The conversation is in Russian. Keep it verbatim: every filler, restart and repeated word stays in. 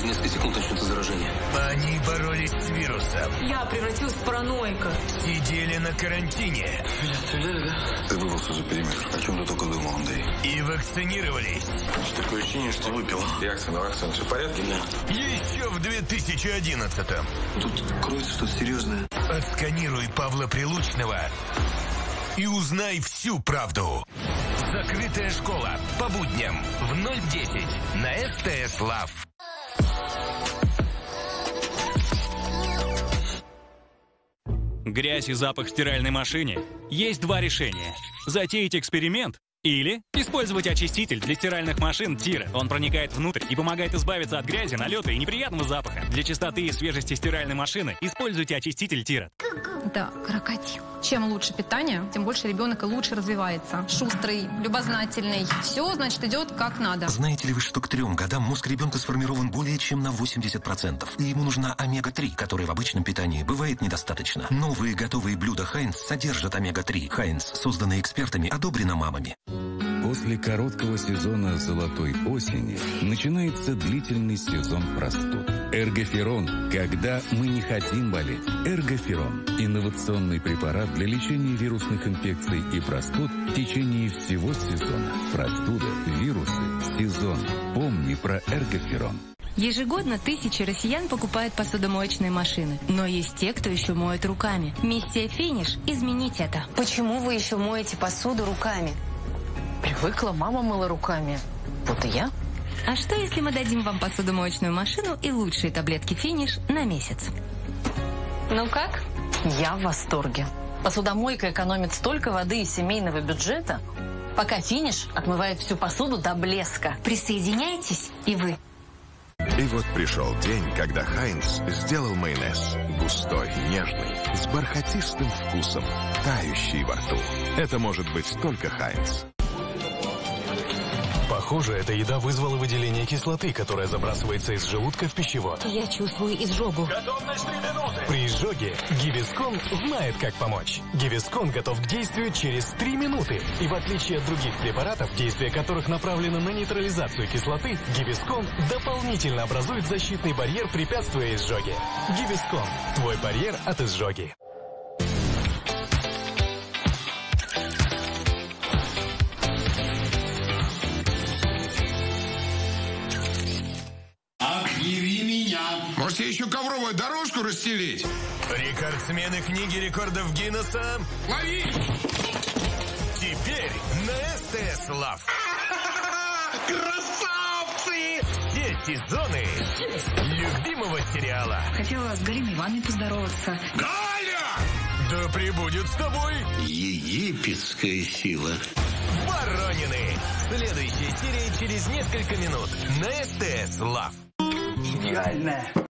Через несколько секунд начнется заражение. Они боролись с вирусом. Я превратилась в параноика. Сидели на карантине. Меня стреляли, да? Ты выбрался за периметр. О чем ты только думал, Андрей? И вакцинировались. Такое ощущение, что выпил. Реакция на вакцину. Все в порядке? Да. Еще в две тысячи одиннадцатом. Тут кроется что-то серьезное. Отсканируй Павла Прилучного и узнай всю правду. Закрытая школа. По будням в ноль десять на СТС Лав. Грязь и запах в стиральной машине? Есть два решения. Затеять эксперимент или использовать очиститель для стиральных машин Тира. Он проникает внутрь и помогает избавиться от грязи, налета и неприятного запаха. Для чистоты и свежести стиральной машины используйте очиститель Тира. Да, крокодил. Чем лучше питание, тем больше ребенок и лучше развивается. Шустрый, любознательный. Все, значит, идет как надо. Знаете ли вы, что к трем годам мозг ребенка сформирован более чем на восемьдесят процентов? И ему нужна омега три, которой в обычном питании бывает недостаточно. Новые готовые блюда Хайнц содержат омега три. Хайнц, созданные экспертами, одобрено мамами. После короткого сезона золотой осени начинается длительный сезон простуд. Эргоферон, когда мы не хотим болеть. Эргоферон – инновационный препарат для лечения вирусных инфекций и простуд в течение всего сезона. Простуда, вирусы, сезон. Помни про Эргоферон. Ежегодно тысячи россиян покупают посудомоечные машины. Но есть те, кто еще моет руками. Миссия «Финиш» – изменить это. Почему вы еще моете посуду руками? Привыкла, мама мыла руками. Вот и я. А что, если мы дадим вам посудомоечную машину и лучшие таблетки «Финиш» на месяц? Ну как? Я в восторге. Посудомойка экономит столько воды из семейного бюджета, пока «Финиш» отмывает всю посуду до блеска. Присоединяйтесь и вы. И вот пришел день, когда Хайнц сделал майонез. Густой, нежный, с бархатистым вкусом, тающий во рту. Это может быть только Хайнц. Похоже, эта еда вызвала выделение кислоты, которая забрасывается из желудка в пищевод. Я чувствую изжогу. Готовность три минуты. При изжоге Гивискон знает, как помочь. Гивискон готов к действию через три минуты. И в отличие от других препаратов, действие которых направлено на нейтрализацию кислоты, Гивискон дополнительно образует защитный барьер, препятствуя изжоге. Гивискон – твой барьер от изжоги. Можете еще ковровую дорожку расстелить? Рекордсмены книги рекордов Гиннесса. Лови! Теперь на СТС Лав. Красавцы! Все сезоны любимого сериала. Хотела с Галиной Ивановной поздороваться. Галя! Да пребудет с тобой египетская сила. Воронины. Следующая серия через несколько минут на СТС Лав. Идеальная.